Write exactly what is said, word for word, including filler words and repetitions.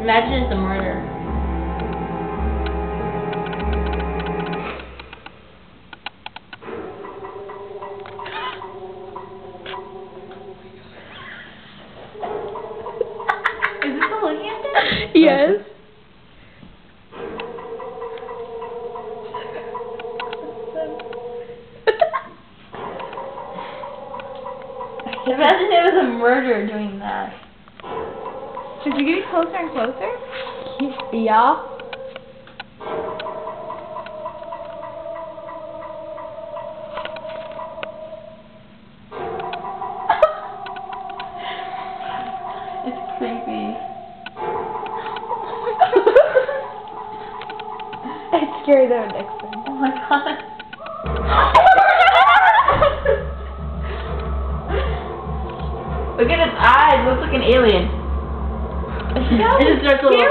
Imagine it's a murder. Is this still looking at this? Yes. Imagine it was a murderer doing that. Is he getting closer and closer? Yeah. It's creepy. It's scary though, Nixon. Oh my god. Look at its eyes. It looks like an alien. It just starts a little